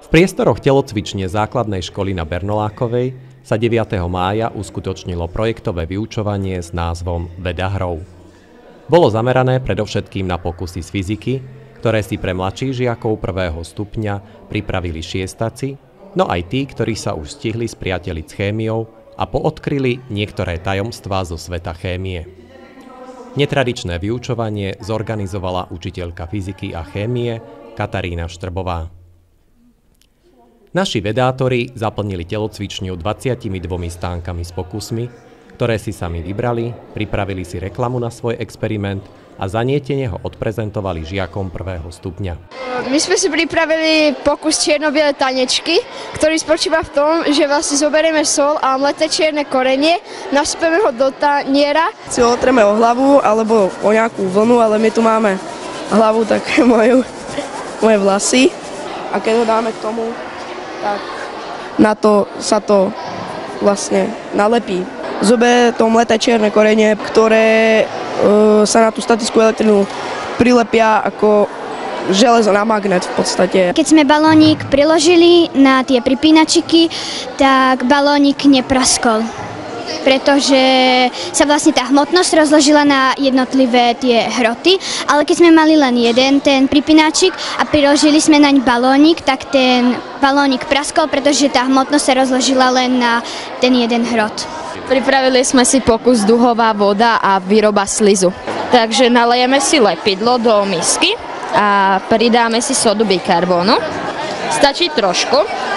V priestoroch telocvične základnej školy na Bernolákovej sa 9. mája uskutočnilo projektové vyučovanie s názvom Veda hrou. Bolo zamerané predovšetkým na pokusy z fyziky, ktoré si pre mladších žiakov 1. stupňa pripravili šiestaci, no aj tí, ktorí sa už stihli spriateliť s chémiou a poodkryli niektoré tajomstvá zo sveta chémie. Netradičné vyučovanie zorganizovala učiteľka fyziky a chémie Katarína Štrbová. Naši vedátori zaplnili telocvičňu 22 stánkami s pokusmi, ktoré si sami vybrali, pripravili si reklamu na svoj experiment a zanietene ho odprezentovali žiakom 1. stupňa. My sme si pripravili pokus čierno-biele tanečky, ktorý spočíva v tom, že vlastne zoberieme sol a mleté čierne korenie, nasypeme ho do taniera. Si ho otreme o hlavu alebo o nejakú vlnu, ale my tu máme hlavu, tak moje vlasy. A keď ho dáme k tomu, tak na to sa to vlastne nalepí. Zoberie to mleté čierne korenie, ktoré sa na tú statickú elektrinu prilepia ako železo na magnet v podstate. Keď sme balónik priložili na tie pripínačiky, tak balónik nepraskol, pretože sa vlastne tá hmotnosť rozložila na jednotlivé tie hroty, ale keď sme mali len jeden ten pripínačik a priložili sme naň balónik, tak ten balónik praskol, pretože tá hmotnosť sa rozložila len na ten jeden hrot. Pripravili sme si pokus duhová voda a výroba slizu. Takže nalejeme si lepidlo do misky a pridáme si sodu bikarbónu. Stačí trošku.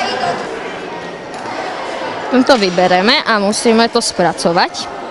To vybereme a musíme to spracovať.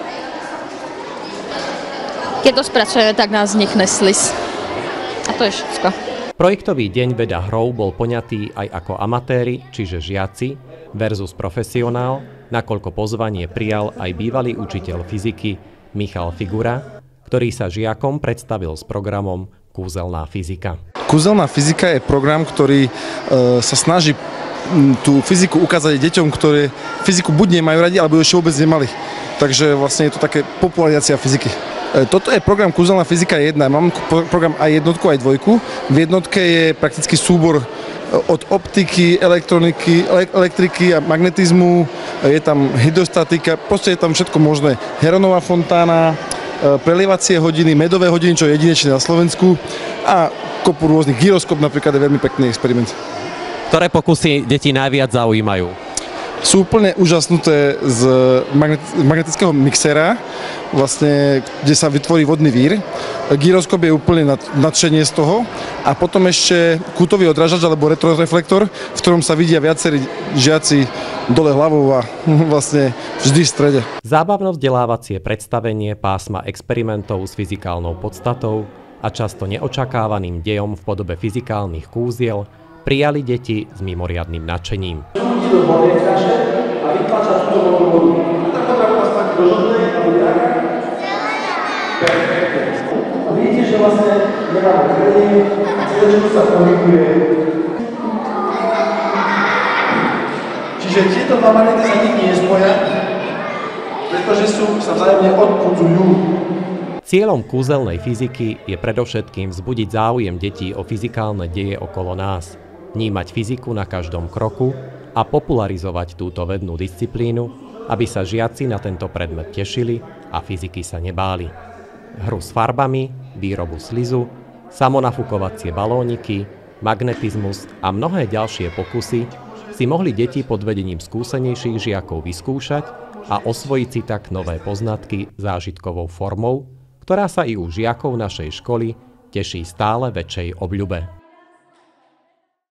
Keď to spracujeme, tak nás vznikne sliz. A to je všetko. Projektový deň Veda hrou bol poňatý aj ako amatéri, čiže žiaci, versus profesionál, nakoľko pozvanie prijal aj bývalý učiteľ fyziky Michal Figura, ktorý sa žiakom predstavil s programom Kúzelná fyzika. Kúzelná fyzika je program, ktorý sa snaží tú fyziku ukázať deťom, ktoré fyziku buď nemajú radi, alebo ešte vôbec nemali. Takže vlastne je to také popularizácia fyziky. Toto je program Kúzelná fyzika 1. Mám program aj jednotku, aj dvojku. V jednotke je prakticky súbor od optiky, elektriky a magnetizmu, je tam hydrostatika, proste je tam všetko možné. Heronová fontána, prelievacie hodiny, medové hodiny, čo je jedinečné na Slovensku a kopu rôznych. Gyroskop napríklad je veľmi pekný experiment. Ktoré pokusy deti najviac zaujímajú? Sú úplne úžasnuté z magnetického mixéra, vlastne, kde sa vytvorí vodný vír. Gyroskop je úplne nadšenie z toho. A potom ešte kútový odrážač alebo retroreflektor, v ktorom sa vidia viacerí žiaci dole hlavou a vlastne vždy v strede. Zábavno-vzdelávacie predstavenie pásma experimentov s fyzikálnou podstatou a často neočakávaným dejom v podobe fyzikálnych kúziel prijali deti s mimoriadnym nadšením. Vidíte, že vlastne nemáme krenie a celé sa pohybuje. Čiže tieto dva magnety sa nikdy nespoja, pretože sa vzájomne odpudzujú. Cieľom kúzelnej fyziky je predovšetkým vzbudiť záujem detí o fyzikálne deje okolo nás, vnímať fyziku na každom kroku a popularizovať túto vednú disciplínu, aby sa žiaci na tento predmet tešili a fyziky sa nebáli. Hru s farbami, výrobu slizu, samonafukovacie balóniky, magnetizmus a mnohé ďalšie pokusy si mohli deti pod vedením skúsenejších žiakov vyskúšať a osvojiť si tak nové poznatky zážitkovou formou, ktorá sa i u žiakov našej školy teší stále väčšej obľube.